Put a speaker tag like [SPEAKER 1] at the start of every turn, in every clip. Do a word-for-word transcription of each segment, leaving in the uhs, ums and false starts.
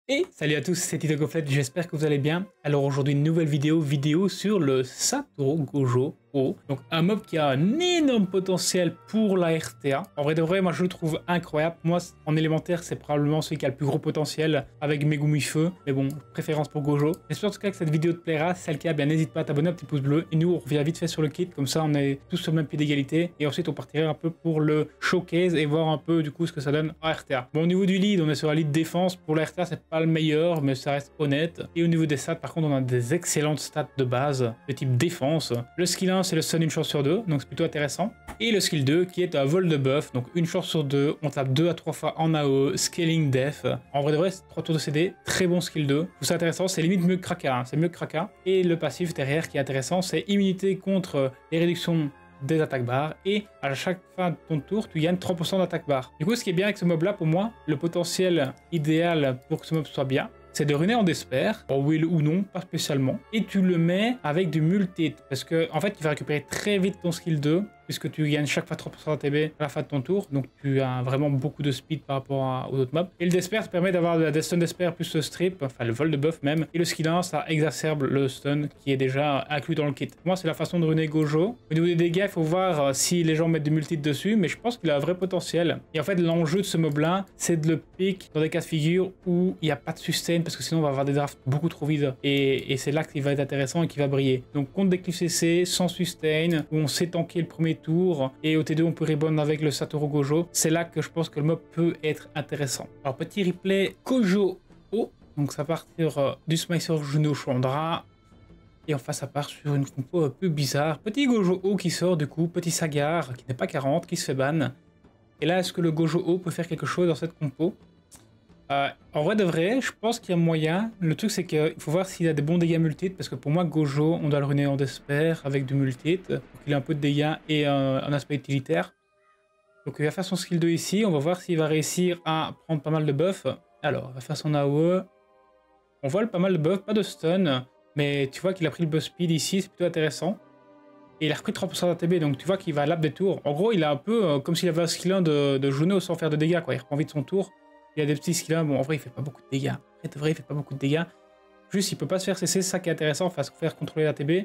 [SPEAKER 1] Et salut à tous, c'est Tito Goflet, j'espère que vous allez bien. Alors aujourd'hui une nouvelle vidéo, vidéo sur le Satoru Gojo O. Donc un mob qui a un énorme potentiel pour la R T A. En vrai de vrai, moi je le trouve incroyable. Moi en élémentaire, c'est probablement celui qui a le plus gros potentiel avec Megumi Feu. Mais bon, préférence pour Gojo. J'espère en tout cas que cette vidéo te plaira. Si c'est le cas, bien n'hésite pas à t'abonner, un petit pouce bleu. Et nous on revient vite fait sur le kit, comme ça on est tous sur le même pied d'égalité. Et ensuite on partirait un peu pour le showcase et voir un peu du coup ce que ça donne en R T A. Bon, au niveau du lead, on est sur la lead défense. Pour la R T A, c'est pas le meilleur, mais ça reste honnête. Et au niveau des stats, par contre, on a des excellentes stats de base de type défense. Le skill un, c'est le stun une chance sur deux, donc c'est plutôt intéressant. Et le skill deux, qui est un vol de buff, donc une chance sur deux, on tape deux à trois fois en A O E, scaling def. En vrai de vrai, c'est trois tours de C D, très bon skill deux. Tout ça intéressant, c'est limite mieux que Kraka, hein. C'est mieux que Kraka. Et le passif derrière qui est intéressant, c'est immunité contre les réductions des attaques barres, et à chaque fin de ton tour tu gagnes trois pour cent d'attaque barre. Du coup, ce qui est bien avec ce mob là, pour moi, le potentiel idéal pour que ce mob soit bien, c'est de runer en despair, en will ou non, pas spécialement, et tu le mets avec du multi, parce que en fait il va récupérer très vite ton skill deux, puisque tu gagnes chaque fois trois pour cent d'A T B à la fin de ton tour, donc tu as vraiment beaucoup de speed par rapport à, aux autres mobs. Et le despair te permet d'avoir des stun despair plus le strip, enfin le vol de buff même, et le skill un, ça exacerbe le stun qui est déjà inclus dans le kit. Moi, c'est la façon de runer Gojo. Au niveau des dégâts, il faut voir euh, si les gens mettent du multi dessus, mais je pense qu'il a un vrai potentiel. Et en fait, l'enjeu de ce mob là, c'est de le pick dans des cas de figure où il n'y a pas de sustain, parce que sinon on va avoir des drafts beaucoup trop vides, et, et c'est là qu'il va être intéressant et qu'il va briller. Donc contre des cliffs C C, sans sustain, où on sait tanker le premier tour, et au T deux on peut rebound avec le Satoru Gojo, c'est là que je pense que le mob peut être intéressant. Alors petit replay Gojo O, donc ça part sur euh, du Smicer Juno Chandra, et en face ça part sur une compo un peu bizarre. Petit Gojo O qui sort du coup, petit Sagar qui n'est pas quarante, qui se fait ban. Et là, est-ce que le Gojo O peut faire quelque chose dans cette compo? Euh, en vrai de vrai, je pense qu'il y a moyen. Le truc, c'est qu'il faut voir s'il a des bons dégâts multit, parce que pour moi, Gojo, on doit le runer en despair avec du multit, pour qu'il ait un peu de dégâts et un, un aspect utilitaire. Donc il va faire son skill deux ici, on va voir s'il va réussir à prendre pas mal de buff. Alors, il va faire son A O E. On voit le pas mal de buff, pas de stun, mais tu vois qu'il a pris le buff speed ici, c'est plutôt intéressant. Et il a repris trois pour cent d'A T B, donc tu vois qu'il va lap des tours. En gros, il a un peu euh, comme s'il avait un skill un de, de Juno sans faire de dégâts, quoi. Il reprend vite son tour. Il y a des petits skills, bon en vrai il fait pas beaucoup de dégâts. En vrai il fait pas beaucoup de dégâts. Juste il peut pas se faire C C, c'est ça qui est intéressant, enfin se faire contrôler l'A T B.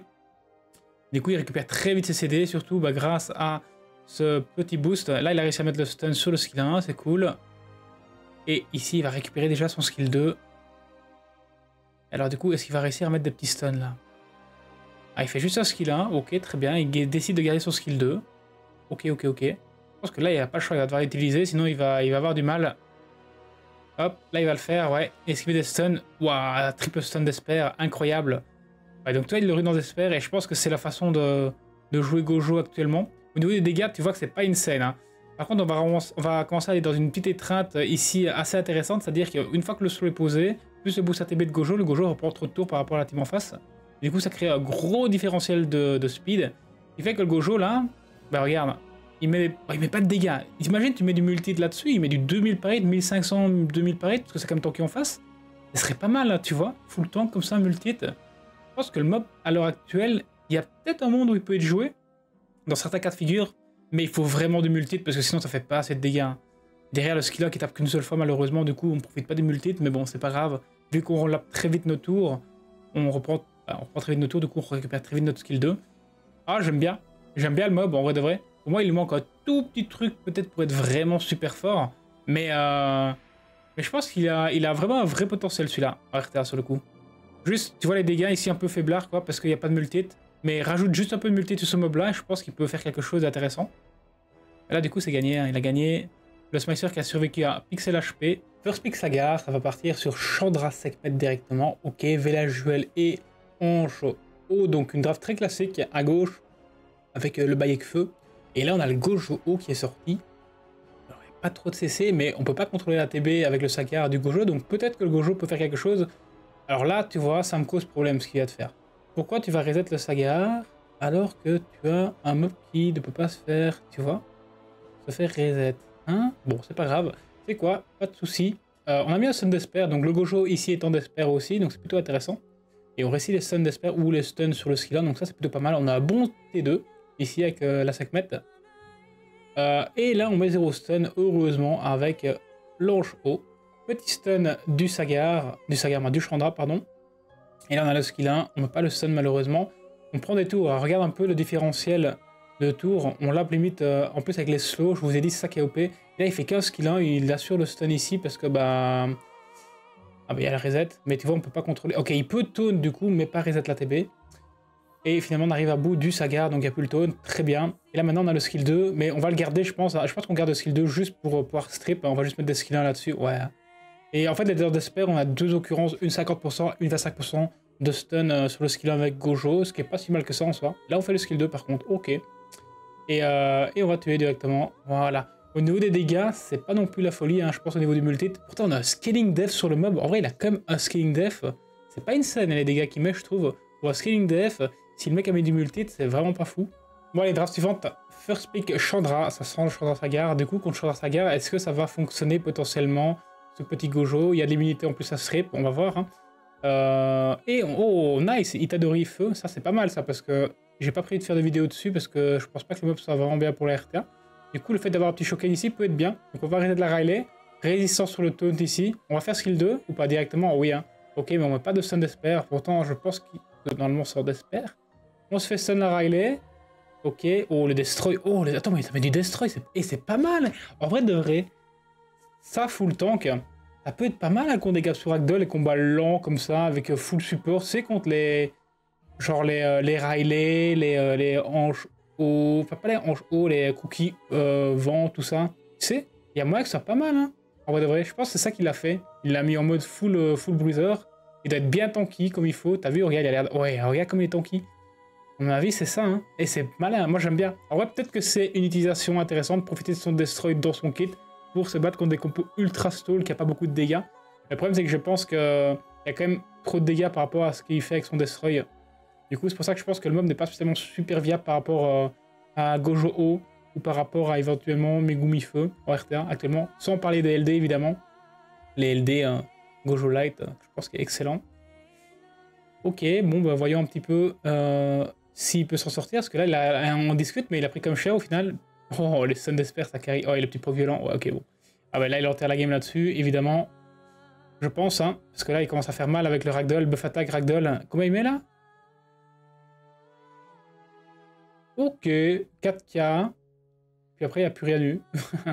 [SPEAKER 1] Du coup il récupère très vite ses C D, surtout bah, grâce à ce petit boost. Là il a réussi à mettre le stun sur le skill un, c'est cool. Et ici il va récupérer déjà son skill deux. Alors du coup est-ce qu'il va réussir à mettre des petits stuns là? Ah, il fait juste un skill un, ok très bien, il décide de garder son skill deux. Ok ok ok. Je pense que là il n'y a pas le choix, il va devoir l'utiliser, sinon il va, il va avoir du mal. Hop, là il va le faire, ouais. Esquiver des stuns. Waouh, triple stun d'Esper, incroyable. Ouais, donc toi il le rune dans d'Esper, et je pense que c'est la façon de, de jouer Gojo actuellement. Au niveau des dégâts, tu vois que c'est pas insane, hein. Par contre, on va, on va commencer à aller dans une petite étreinte ici assez intéressante, c'est-à-dire qu'une fois que le slow est posé, plus le boost A T B de Gojo, le Gojo reprend trop de tours par rapport à la team en face. Du coup, ça crée un gros différentiel de, de speed, qui fait que le Gojo là, bah regarde. Il met, oh, il met pas de dégâts. Imagine, tu mets du multi là-dessus, il met du deux mille par hit, mille cinq cents, deux mille par hit, parce que c'est comme tanké en face. Ce serait pas mal, là, tu vois, full tank comme ça, multi. Je pense que le mob, à l'heure actuelle, il y a peut-être un monde où il peut être joué, dans certains cas de figure, mais il faut vraiment du multi, parce que sinon ça fait pas assez de dégâts. Derrière le skill qui tape qu'une seule fois, malheureusement, du coup, on profite pas du multi, mais bon, c'est pas grave. Vu qu'on relap très vite nos tours, on reprend, on reprend très vite nos tours, du coup, on récupère très vite notre skill deux. Ah, j'aime bien. J'aime bien le mob, en vrai de vrai. Pour moi, il lui manque un tout petit truc, peut-être pour être vraiment super fort. Mais, euh... mais je pense qu'il a, il a vraiment un vrai potentiel, celui-là, en R T A, sur le coup. Juste, tu vois les dégâts ici un peu faiblards, quoi, parce qu'il n'y a pas de multi. Mais rajoute juste un peu de multi sur ce mob-là, et je pense qu'il peut faire quelque chose d'intéressant. Là, du coup, c'est gagné. Hein. Il a gagné le Smicer qui a survécu à Pixel H P. First Pick Sagar, ça va partir sur Chandra Sekmet directement. Ok, Vela Juel et Ange O. Donc, une draft très classique à gauche, avec le Bayek Feu. Et là, on a le Gojo O qui est sorti. Alors, il n'y a pas trop de C C, mais on peut pas contrôler la T B avec le Sagar du Gojo, donc peut-être que le Gojo peut faire quelque chose. Alors là, tu vois, ça me cause problème ce qu'il va te faire. Pourquoi tu vas reset le Sagar alors que tu as un mob qui ne peut pas se faire, tu vois, se faire reset, hein? Bon, c'est pas grave. C'est quoi? Pas de souci. Euh, on a mis un stun d'Esper, donc le Gojo ici étant d'Esper aussi, donc c'est plutôt intéressant. Et on réussit les stuns d'Esper ou les stuns sur le skill un, donc ça c'est plutôt pas mal. On a un bon T deux. Ici avec euh, la Sekmet. Euh, et là on met zéro stun heureusement avec euh, l'Ange O. Petit stun du Sagar, du Sagar, du Chandra, pardon. Et là on a le skill un, on ne peut pas le stun malheureusement. On prend des tours, alors, regarde un peu le différentiel de tours, on l'a limite euh, en plus avec les slows, je vous ai dit c'est ça qui est O P. Et là il fait quinze skill un, il assure le stun ici parce que bah... Ah bah il y a le reset, mais tu vois on peut pas contrôler. Ok, il peut taunt du coup, mais pas reset la T B. Et finalement on arrive à bout du Sagar, donc il n'y a plus le taunt, très bien. Et là maintenant on a le skill deux, mais on va le garder je pense. Je pense qu'on garde le skill deux juste pour euh, pouvoir strip, on va juste mettre des skill un là-dessus, ouais. Et en fait les heures d'espère, on a deux occurrences, une cinquante pour cent, une vingt-cinq pour cent de stun euh, sur le skill un avec Gojo, ce qui est pas si mal que ça en soi. Là on fait le skill deux par contre, ok. Et, euh, et on va tuer directement, voilà. Au niveau des dégâts, c'est pas non plus la folie, hein, je pense au niveau du multi. Pourtant on a un scaling def sur le mob, en vrai il a quand même un scaling def. C'est pas une scène les dégâts qu'il met je trouve. Pour un scaling def, si le mec a mis du multi, c'est vraiment pas fou. Bon allez, draft suivante, first pick Chandra, ça sent le Chandra Sagar. Du coup contre Chandra Sagar, est-ce que ça va fonctionner potentiellement ce petit Gojo? Il y a de l'immunité en plus à strip, on va voir. Hein. Euh, et oh nice, Itadori feu, ça c'est pas mal ça parce que j'ai pas prévu de faire de vidéo dessus parce que je pense pas que le mob soit vraiment bien pour la R T A. Du coup le fait d'avoir un petit Shoken ici peut être bien. Donc on va arrêter de la Riley, résistance sur le taunt ici. On va faire skill deux ou pas directement? Oui hein. Ok mais on met pas de stun d'Esper, pourtant je pense que normalement sort d'Esper. On se fait stun la Riley. Ok, oh le Destroy, oh le... attends mais ça met du Destroy et c'est pas mal. En vrai de vrai, ça full tank. Ça peut être pas mal hein, contre des gaps sur Ragdoll, les combats lents comme ça, avec full support, c'est contre les... Genre les, euh, les Riley, les, euh, les hanches hauts, enfin pas les hanches hauts, les cookies euh, vent, tout ça. Tu sais, il y a moyen que ça soit pas mal, hein. En vrai de vrai, je pense que c'est ça qu'il a fait. Il l'a mis en mode full, euh, full bruiser. Il doit être bien tanky comme il faut. T'as vu, regarde, il a l'air... Ouais, regarde comme il est tanky. À mon avis, c'est ça, hein. Et c'est malin, moi j'aime bien. En vrai, peut-être que c'est une utilisation intéressante, profiter de son Destroy dans son kit pour se battre contre des compos ultra stall qui a pas beaucoup de dégâts. Le problème, c'est que je pense qu'il y a quand même trop de dégâts par rapport à ce qu'il fait avec son Destroy. Du coup, c'est pour ça que je pense que le mob n'est pas spécialement super viable par rapport euh, à Gojo O ou par rapport à éventuellement Megumi Feu en R T A actuellement, sans parler des L D évidemment. Les L D, euh, Gojo Light, euh, je pense qu'il est excellent. Ok, bon, bah voyons un petit peu euh, s'il peut s'en sortir, parce que là, il a, on discute, mais il a pris comme cher au final. Oh, les Sun d'Esper, ça carry. Oh, et le petit proc violent. Ouais, ok, bon. Ah, bah là, il enterre la game là-dessus, évidemment. Je pense, hein, parce que là, il commence à faire mal avec le Ragdoll, buff attack, Ragdoll. Combien il met là? Ok, quatre K. Puis après, il n'y a plus rien eu.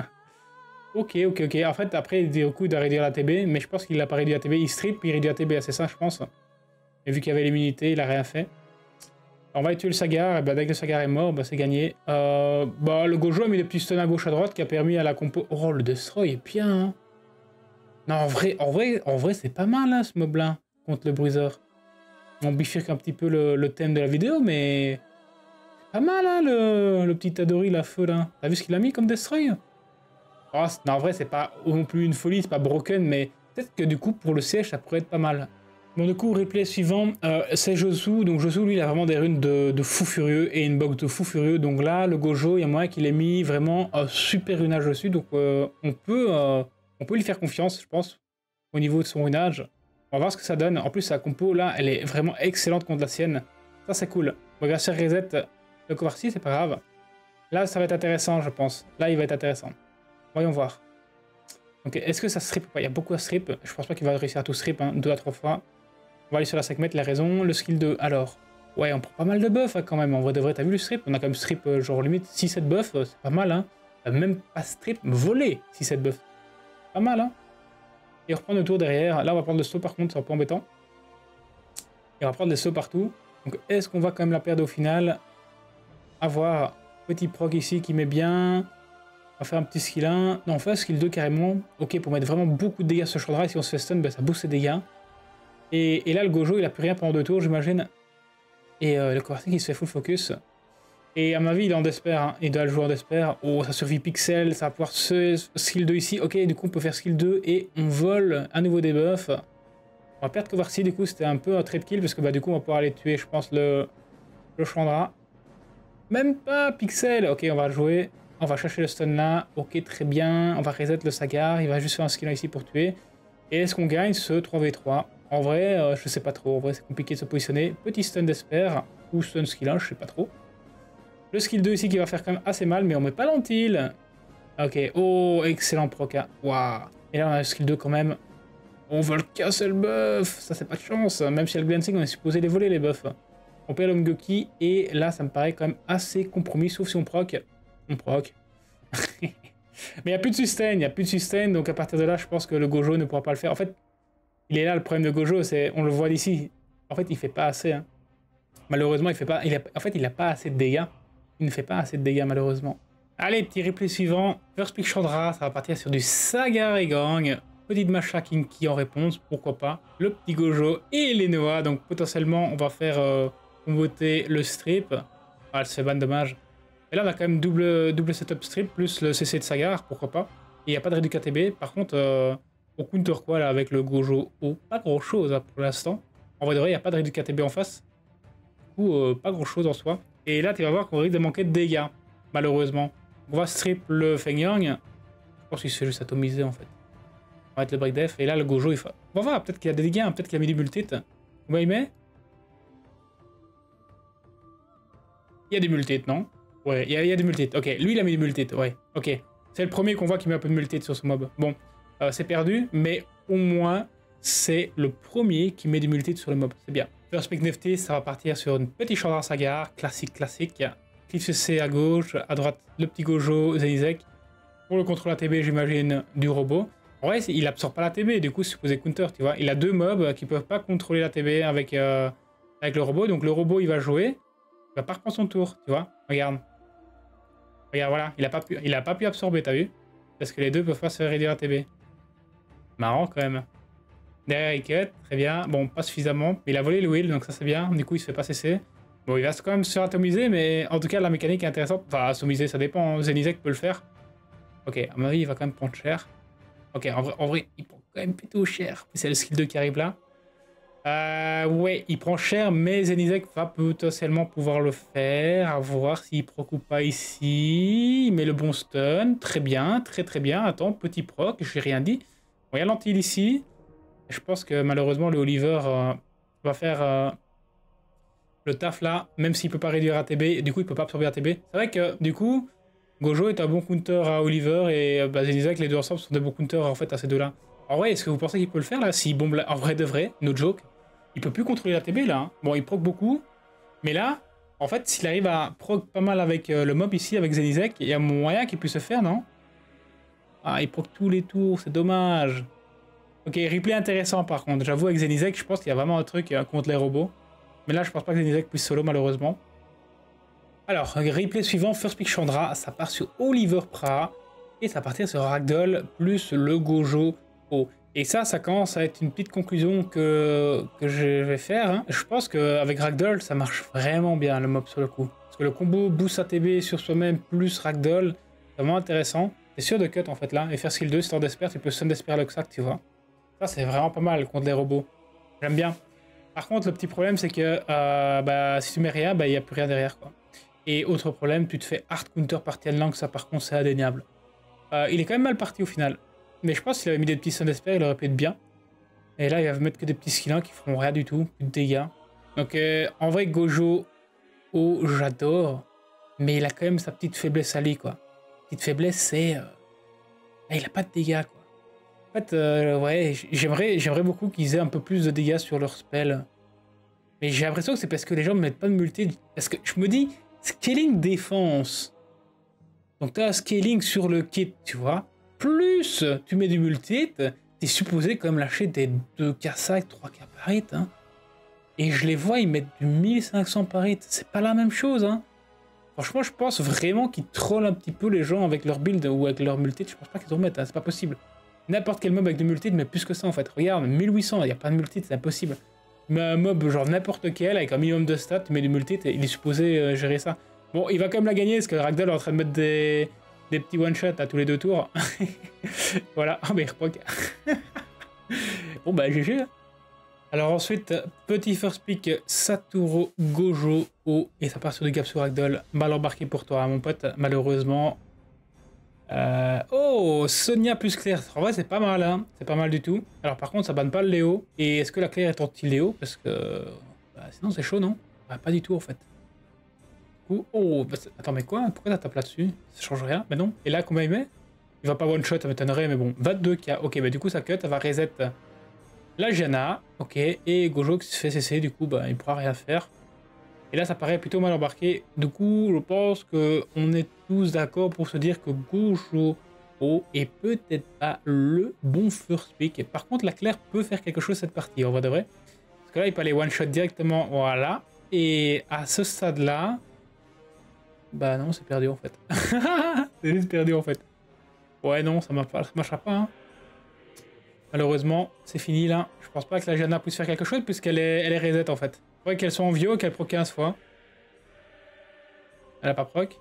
[SPEAKER 1] Ok, ok, ok. En fait, après, il dit au coup de réduire la T B, mais je pense qu'il n'a pas réduit la T B. Il strip, puis il réduit la T B, c'est ça, je pense. Et vu qu'il y avait l'immunité, il a rien fait. On va tuer le Sagar, et bah, dès que le Sagar est mort, bah, c'est gagné. Euh, bah, le Gojo a mis des petits stuns à gauche à droite qui a permis à la compo... Oh, le Destroy est bien, hein. Non, en vrai, en vrai, en vrai c'est pas mal, hein, ce mob-là, contre le Bruiser. On bifurque un petit peu le, le thème de la vidéo, mais... C'est pas mal, hein, le, le petit Tadori, la feu, là. T'as vu ce qu'il a mis comme Destroy? Oh, non, en vrai, c'est pas non plus une folie, c'est pas broken, mais peut-être que du coup, pour le siège, ça pourrait être pas mal. Bon, du coup, replay suivant, euh, c'est Josu. Donc, Josu, lui, il a vraiment des runes de, de fou furieux et une box de fou furieux. Donc là, le Gojo, il y a moyen qu'il ait mis vraiment un super runage dessus. Donc, euh, on, peut, euh, on peut lui faire confiance, je pense, au niveau de son runage. On va voir ce que ça donne. En plus, sa compo, là, elle est vraiment excellente contre la sienne. Ça, c'est cool. On va grâce reset le Kovarsi, c'est pas grave. Là, ça va être intéressant, je pense. Là, il va être intéressant. Voyons voir. Ok, est-ce que ça strip ou pas? Il y a beaucoup à strip. Je pense pas qu'il va réussir à tout strip, hein, deux à trois fois. On va aller sur la cinq mètres, il a raison. Le skill deux, alors. Ouais, on prend pas mal de buffs hein, quand même. En vrai de vrai, t'as vu le strip? On a quand même strip, euh, genre limite six sept buffs. C'est pas mal, hein. Même pas strip, volé six sept buffs. Pas mal, hein. Et on reprend le tour derrière. Là, on va prendre le saut par contre, c'est un peu embêtant. Et on va prendre des sauts partout. Donc, est-ce qu'on va quand même la perdre au final? À voir. Petit proc ici qui met bien. On va faire un petit skill un. Non, on fait un skill deux carrément. Ok, pour mettre vraiment beaucoup de dégâts sur Chandra. Et si on se fait stun, ben, ça booste ses dégâts. Et, et là, le Gojo, il a plus rien pendant deux tours, j'imagine. Et euh, le Kovarsi qui se fait full focus. Et à ma vie, il est en Desper. Hein. Il doit le jouer en Desper. Oh, ça survit Pixel. Ça va pouvoir se skill deux ici. Ok, du coup, on peut faire skill deux et on vole à nouveau des buffs. On va perdre Kovarsi. Du coup, c'était un peu un trade kill parce que bah, du coup, on va pouvoir aller tuer, je pense, le, le Chandra. Même pas Pixel. Ok, on va le jouer. On va chercher le stun là. Ok, très bien. On va reset le Sagar. Il va juste faire un skill ici pour tuer. Et est-ce qu'on gagne ce trois v trois? En vrai, euh, je sais pas trop. En vrai, c'est compliqué de se positionner. Petit stun d'Esper ou stun skill un, je sais pas trop. Le skill deux ici qui va faire quand même assez mal, mais on met pas l'antil. Ok, oh, excellent proca. Waouh. Et là, on a le skill deux quand même. On va le casser le buff. Ça, c'est pas de chance. Même si elle glancing, on est supposé les voler, les buffs. On perd le Mgoki. Et là, ça me paraît quand même assez compromis. Sauf si on proc. On proc. Mais il n'y a plus de sustain. Il n'y a plus de sustain. Donc à partir de là, je pense que le Gojo ne pourra pas le faire. En fait, il est là le problème de Gojo. C'est, on le voit d'ici. En fait, il fait pas assez. Hein. Malheureusement, il fait pas. Il a, en fait, il n'a pas assez de dégâts. Il ne fait pas assez de dégâts, malheureusement. Allez, petit replay suivant. First pick Chandra. Ça va partir sur du Saga et Gang. Petite Masha Kinky en réponse, pourquoi pas. Le petit Gojo et les Noah. Donc potentiellement, on va faire euh, voter le strip. Ah, elle se fait ban, dommage. Et là, on a quand même double, double setup strip plus le C C de Sagar, pourquoi pas. Et il n'y a pas de réduc A T B. Par contre, euh, au counter quoi là avec le Gojo haut, pas grand chose hein, pour l'instant. En vrai de vrai, il n'y a pas de réduc A T B en face. Du coup, euh, pas grand chose en soi. Et là, tu vas voir qu'on risque de manquer de dégâts, malheureusement. On va strip le Feng Yang. Je pense qu'il se fait juste atomiser en fait. On va mettre le break def et là le Gojo il fait. On va voir, peut-être qu'il a des dégâts, hein, peut-être qu'il a mis du multit. Combien il met? Il y a des multits, non? Ouais, il y, a, il y a des multits. Ok, lui il a mis du multit, ouais. Ok. C'est le premier qu'on voit qui met un peu de multit sur ce mob. Bon, euh, c'est perdu, mais au moins c'est le premier qui met du multit sur le mob. C'est bien. First pick Nifty, ça va partir sur une petite Chandra Sagar, classique, classique. Cliff C C à gauche, à droite le petit Gojo, Zenizek. Pour le contrôle A T B, j'imagine, du robot. En vrai, il absorbe pas la T B, du coup, c'est supposé counter, tu vois. Il a deux mobs qui peuvent pas contrôler la T B avec, euh, avec le robot. Donc le robot, il va jouer. Il va pas reprendre son tour, tu vois. Regarde. Regarde, voilà. Il a pas pu, il a pas pu absorber, t'as vu? Parce que les deux peuvent pas se réduire la T B. Marrant, quand même. Derrière, il cut. Très bien. Bon, pas suffisamment. Mais il a volé le wheel, donc ça, c'est bien. Du coup, il se fait pas cesser. Bon, il va quand même se faire atomiser, mais en tout cas, la mécanique est intéressante. Enfin, atomiser, ça dépend. Zenizek peut le faire. Ok, à mon avis, il va quand même prendre cher. Ok, en vrai, en vrai, il prend quand même plutôt cher. C'est le skill deux qui arrive là. Euh, ouais, il prend cher, mais Zenizek va potentiellement pouvoir le faire. À voir s'il proc ou pas ici. Il met le bon stun. Très bien, très très bien. Attends, petit proc, j'ai rien dit. Bon, il y a l'antil ici. Je pense que malheureusement, le Oliver euh, va faire euh, le taf là, même s'il peut pas réduire A T B. Du coup, il peut pas absorber A T B. C'est vrai que du coup... Gojo est un bon counter à Oliver et bah, Zenizek, les deux ensemble sont des bons counters en fait à ces deux-là. En vrai, est-ce que vous pensez qu'il peut le faire là? S'il bombe la... en vrai de vrai, no joke, il peut plus contrôler la T B là. Hein. Bon, il proc beaucoup, mais là, en fait, s'il arrive à proc pas mal avec euh, le mob ici, avec Zenizek, il y a moyen qu'il puisse se faire, non? Ah, il proc tous les tours, c'est dommage. Ok, replay intéressant par contre. J'avoue, avec Zenizek, je pense qu'il y a vraiment un truc euh, contre les robots. Mais là, je pense pas que Zenizek puisse solo malheureusement. Alors, replay suivant, First Pick Chandra, ça part sur Oliver Pra, et ça partir sur Ragdoll, plus le Gojo haut. Et ça, ça commence à être une petite conclusion que, que je vais faire. Hein. Je pense qu'avec Ragdoll, ça marche vraiment bien, le mob sur le coup. Parce que le combo boost A T B sur soi-même, plus Ragdoll, c'est vraiment intéressant. C'est sûr de cut en fait là, et faire skill deux, Star d'Esper, tu peux Sun d'Esper Luxac, tu vois. Ça, c'est vraiment pas mal contre les robots. J'aime bien. Par contre, le petit problème, c'est que euh, bah, si tu mets rien, il bah, n'y a plus rien derrière, quoi. Et autre problème, tu te fais hard counter par Tianlang, ça par contre c'est indéniable. Euh, il est quand même mal parti au final. Mais je pense qu'il avait mis des petits Sun d'Esper, il aurait pu être bien. Et là, il va mettre que des petits skillins qui feront rien du tout, plus de dégâts. Donc euh, en vrai, Gojo, oh, j'adore. Mais il a quand même sa petite faiblesse à lui, quoi. Petite faiblesse, c'est... Euh... il a pas de dégâts, quoi. En fait, euh, ouais, j'aimerais j'aimerais beaucoup qu'ils aient un peu plus de dégâts sur leur spell. Mais j'ai l'impression que c'est parce que les gens ne mettent pas de multi. Parce que je me dis... Scaling défense. Donc tu as un scaling sur le kit, tu vois. Plus tu mets du multi, t'es supposé quand même lâcher des deux K cinq, trois K par hit. Hein. Et je les vois, ils mettent du mille cinq cents par hit. C'est pas la même chose. Hein. Franchement, je pense vraiment qu'ils trollent un petit peu les gens avec leur build ou avec leur multi. Je pense pas qu'ils en mettent, hein. C'est pas possible. N'importe quel mob avec du multi met plus que ça en fait. Regarde, mille huit cents, il n'y a pas de multi, c'est impossible. Mais un mob genre n'importe quel avec un minimum de stats, tu mets du multi, il est supposé euh, gérer ça. Bon, il va quand même la gagner parce que Ragdoll est en train de mettre des, des petits one-shots à tous les deux tours. Voilà, oh mais il reproc. Bon bah G G. Alors ensuite, petit first pick Satoru Gojo haut et ça part sur du gap sur Ragdoll. Mal embarqué pour toi mon pote, malheureusement. Euh... Oh, Sonia plus Claire. En vrai, c'est pas mal, hein. C'est pas mal du tout. Alors, par contre, ça banne pas le Léo. Et est-ce que la Claire est anti-Léo? Parce que... Bah, sinon, c'est chaud, non? Bah, pas du tout, en fait. Du coup... Oh, bah, attends, mais quoi? Pourquoi ça tape là-dessus? Ça change rien? Mais non. Et là, combien il met? Il va pas one-shot, ça m'étonnerait, mais bon. vingt-deux K. Ok, bah du coup, ça cut. Elle va reset la Janna, ok, et Gojo qui se fait cesser, du coup, bah, il pourra rien faire. Et là, ça paraît plutôt mal embarqué. Du coup, je pense qu'on est tous d'accord pour se dire que Gojo oh, est peut-être pas le bon first pick. Par contre, la Claire peut faire quelque chose cette partie, en vrai de vrai. Parce que là, il peut aller one-shot directement, voilà. Et à ce stade-là... Bah non, c'est perdu en fait. C'est juste perdu en fait. Ouais, non, ça ne marchera pas. Hein. Malheureusement, c'est fini là. Je pense pas que la Janna puisse faire quelque chose puisqu'elle est, elle est reset en fait. Il faudrait qu'elle soit en vieux, qu'elle proc quinze fois. Elle a pas proc.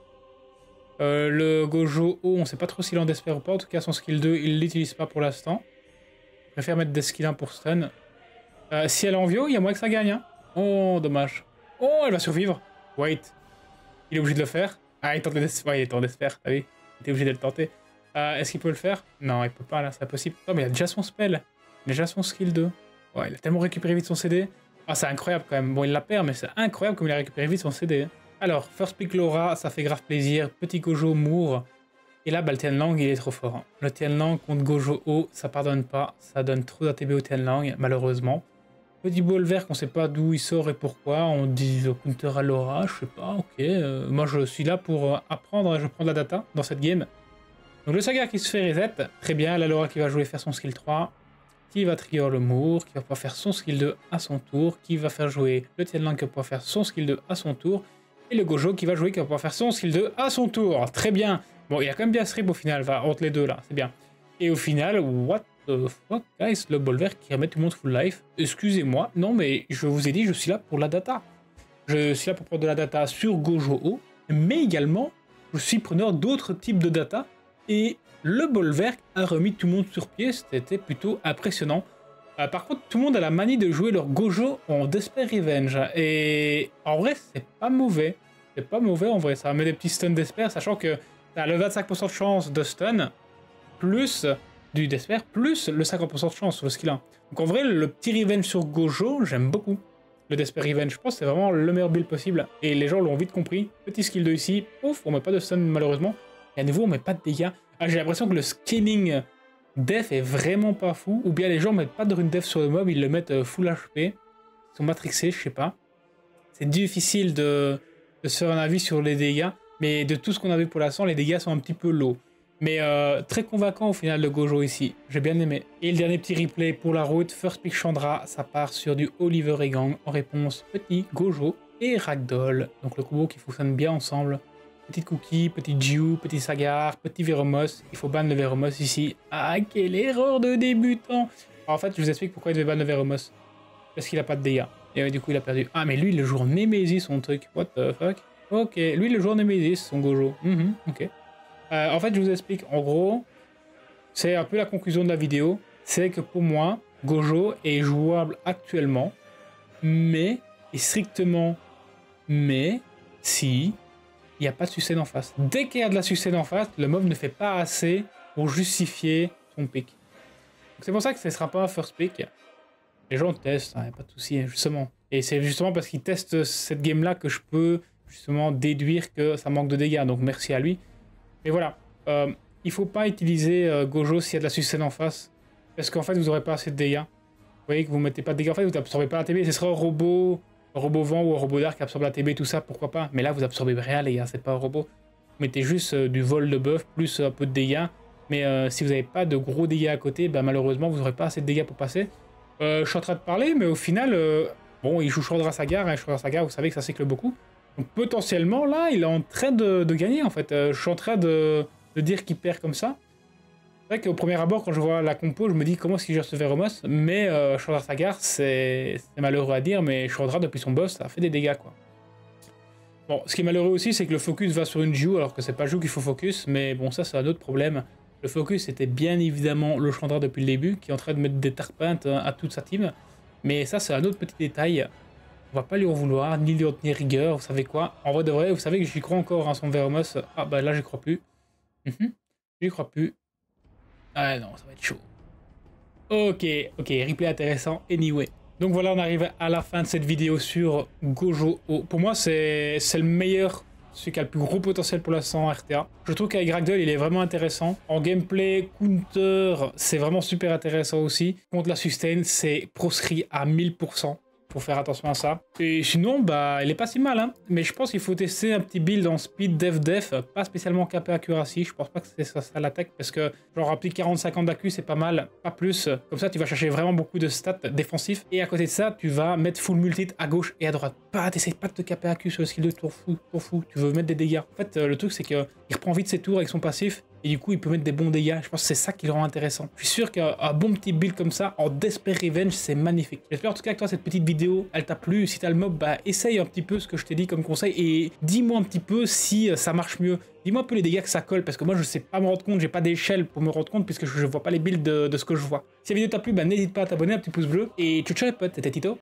[SPEAKER 1] Euh, le Gojo O, on sait pas trop s'il en espère ou pas. En tout cas, son skill deux, il l'utilise pas pour l'instant. Je préfère mettre des skills un pour stun. Euh, si elle est en vieux, il y a moyen que ça gagne. Hein. Oh, dommage. Oh, elle va survivre. Wait. Il est obligé de le faire. Ah, il tente de... Ouais, il est en d'espère. Ah oui, il est obligé de le tenter. Euh, Est-ce qu'il peut le faire? Non, il peut pas, là, c'est impossible. Non, mais il a déjà son spell. Il a déjà son skill deux. Ouais, il a tellement récupéré vite son C D. Ah, c'est incroyable quand même. Bon, il la perd, mais c'est incroyable comme il a récupéré vite son C D. Alors, first pick Laura, ça fait grave plaisir. Petit Gojo Moore. Et là, bah, le Tianlang, il est trop fort. Hein. Le Tianlang contre Gojo O, ça pardonne pas. Ça donne trop d'A T B au Tianlang, malheureusement. Petit bol vert qu'on sait pas d'où il sort et pourquoi. On dit au counter à Laura, je sais pas, ok. Euh, moi, je suis là pour euh, apprendre et je prends de la data dans cette game. Donc le Saga qui se fait reset, très bien, la Laura qui va jouer faire son skill trois, qui va trigger le Moore, qui va pouvoir faire son skill deux à son tour, qui va faire jouer le Tianlang qui va pouvoir faire son skill deux à son tour, et le Gojo qui va jouer qui va pouvoir faire son skill deux à son tour. Très bien. Bon, il y a quand même bien strip au final, va, entre les deux là, c'est bien. Et au final, what the fuck, guys, le bol vert qui remet tout le monde full life. Excusez-moi, non mais je vous ai dit, je suis là pour la data. Je suis là pour prendre de la data sur Gojo O, mais également, je suis preneur d'autres types de data. Et le bol vert a remis tout le monde sur pied, c'était plutôt impressionnant. Euh, par contre, tout le monde a la manie de jouer leur Gojo en Despair Revenge. Et en vrai, c'est pas mauvais. C'est pas mauvais en vrai, ça met des petits stuns Despair, sachant que t'as le vingt-cinq pour cent de chance de stun, plus du Despair, plus le cinquante pour cent de chance sur le skill un. Donc en vrai, le petit Revenge sur Gojo, j'aime beaucoup. Le Despair Revenge, je pense que c'est vraiment le meilleur build possible. Et les gens l'ont vite compris. Petit skill deux ici, ouf, on met pas de stun malheureusement. Et à nouveau, on met pas de dégâts. Ah, j'ai l'impression que le scaling def est vraiment pas fou. Ou bien les gens mettent pas de rune def sur le mob, ils le mettent full H P. Ils sont matrixés, je sais pas. C'est difficile de, de se faire un avis sur les dégâts. Mais de tout ce qu'on a vu pour l'instant, les dégâts sont un petit peu low. Mais euh, très convaincant au final le Gojo ici. J'ai bien aimé. Et le dernier petit replay pour la route. First pick Chandra, ça part sur du Oliver et Gang. En réponse, petit Gojo et Ragdoll. Donc le combo qui fonctionne bien ensemble. Petite Cookie, petit Jiu, petit Sagar, petit Veromos. Il faut ban le Veromos ici. Ah, quelle erreur de débutant! Alors, en fait, je vous explique pourquoi il devait ban le Veromos. Parce qu'il a pas de dégâts. Et euh, du coup, il a perdu. Ah, mais lui, il le joue en Nemesis, son truc. What the fuck? Ok, lui, il le joue en Nemesis, son Gojo. Mm-hmm, ok. Euh, en fait, je vous explique. En gros, c'est un peu la conclusion de la vidéo. C'est que pour moi, Gojo est jouable actuellement. Mais, et strictement, mais, si... il n'y a pas de succès en face. Dès qu'il y a de la succès en face, le mob ne fait pas assez pour justifier son pick. C'est pour ça que ce ne sera pas un first pick. Les gens testent, il n'y a pas de souci, justement. Et c'est justement parce qu'ils testent cette game-là que je peux justement déduire que ça manque de dégâts. Donc merci à lui. Mais voilà, euh, il ne faut pas utiliser euh, Gojo s'il y a de la succès en face. Parce qu'en fait, vous n'aurez pas assez de dégâts. Vous voyez que vous ne mettez pas de dégâts en fait, vous n'absorbez pas la T B. Ce sera un robot... un robot vent ou un robot d'arc qui absorbe la T B, tout ça, pourquoi pas. Mais là, vous absorbez rien, les gars, c'est pas un robot. Vous mettez juste euh, du vol de buff, plus un peu de dégâts. Mais euh, si vous n'avez pas de gros dégâts à côté, bah, malheureusement, vous n'aurez pas assez de dégâts pour passer. Euh, je suis en train de parler, mais au final, euh, bon, il joue Chandra Sagar, et Chandra Sagar, vous savez que ça cycle beaucoup. Donc potentiellement, là, il est en train de, de gagner, en fait. Euh, je suis en train de, de dire qu'il perd comme ça. C'est vrai qu'au premier abord, quand je vois la compo, je me dis comment est-ce qu'il gère ce Veromos. Mais euh, Chandra Sagar, c'est malheureux à dire, mais Chandra, depuis son boss, ça a fait des dégâts, quoi. Bon, ce qui est malheureux aussi, c'est que le focus va sur une Jiu, alors que c'est pas Jiu qu'il faut focus, mais bon, ça, c'est un autre problème. Le focus était bien évidemment le Chandra depuis le début, qui est en train de mettre des tarpintes à toute sa team. Mais ça, c'est un autre petit détail. On va pas lui en vouloir, ni lui en tenir rigueur, vous savez quoi. En vrai de vrai, vous savez que j'y crois encore à son Veromos. Ah bah là, j'y crois plus. Mm-hmm. J'y crois plus. Ah non, ça va être chaud. Ok, ok, replay intéressant, anyway. Donc voilà, on arrive à la fin de cette vidéo sur Gojo O. Pour moi, c'est le meilleur celui qui a le plus gros potentiel pour l'instant en R T A. Je trouve qu'avec Ragdoll, il est vraiment intéressant. En gameplay, counter, c'est vraiment super intéressant aussi. Contre la sustain, c'est proscrit à mille pour cent. Faut faire attention à ça. Et sinon, bah, il est pas si mal, hein. Mais je pense qu'il faut tester un petit build en speed dev def, pas spécialement K P accuracy. Je pense pas que c'est ça, ça l'attaque, parce que genre un petit quarante cinquante d'accu, c'est pas mal, pas plus. Comme ça, tu vas chercher vraiment beaucoup de stats défensifs. Et à côté de ça, tu vas mettre full multi à gauche et à droite. Pas, t'essayes pas de te K P accu sur le skill de tour fou, tour fou. Tu veux mettre des dégâts. En fait, le truc, c'est que il reprend vite ses tours avec son passif. Et du coup, il peut mettre des bons dégâts. Je pense que c'est ça qui le rend intéressant. Je suis sûr qu'un bon petit build comme ça, en Despair Revenge, c'est magnifique. J'espère en tout cas que toi, cette petite vidéo, elle t'a plu. Si t'as le mob, bah, essaye un petit peu ce que je t'ai dit comme conseil. Et dis-moi un petit peu si ça marche mieux. Dis-moi un peu les dégâts que ça colle, parce que moi, je sais pas me rendre compte. J'ai pas d'échelle pour me rendre compte, puisque je vois pas les builds de, de ce que je vois. Si la vidéo t'a plu, bah, n'hésite pas à t'abonner, un petit pouce bleu. Et ciao ciao les potes, c'était Tito.